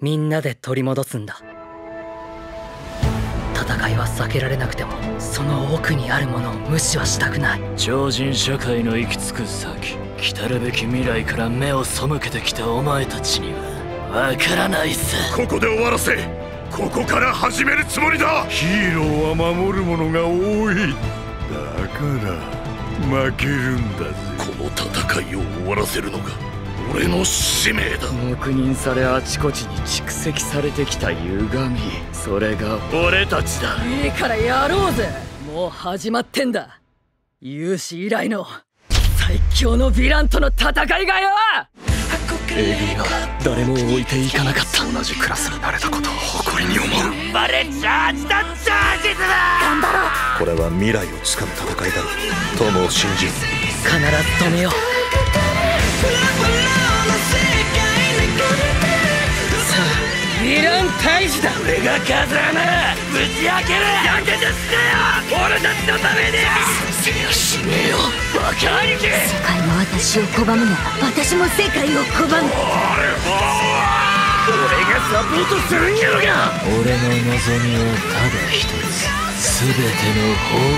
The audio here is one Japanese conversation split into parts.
みんなで取り戻すんだ。戦いは避けられなくても、その奥にあるものを無視はしたくない。 超人社会の行き着く先、来るべき未来から目を背けてきたお前たちにはわからないさ。 ここで終わらせ、ここから始めるつもりだ。ヒーローは守る者が多い。だから負けるんだぜ。この戦いを終わらせるのが俺の使命だ。 黙認されあちこちに蓄積されてきた歪み、それが俺たちだ。 いいからやろうぜ。もう始まってんだ。有志以来の最強のヴィランとの戦いがよ。 エグミは誰も置いていかなかった。 同じクラスになれたことを誇りに思う。 バレチャージだ、チャージズだ。 頑張ろう。 これは未来をつかむ戦いだろう。友を信じる。 必ず止めよう。 ヴィラン退治だ。 俺が風穴ぶち開ける。やけて死ねよ、俺たちのために。先生やしねえよ、バカ兄貴。 世界が私を拒むなら私も世界を拒む。 俺がサポートするけどが。俺の望みはただ一つ、全ての崩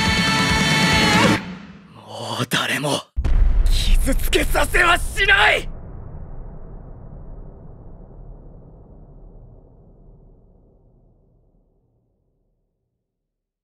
壊だ。もう誰も傷つけさせはしない。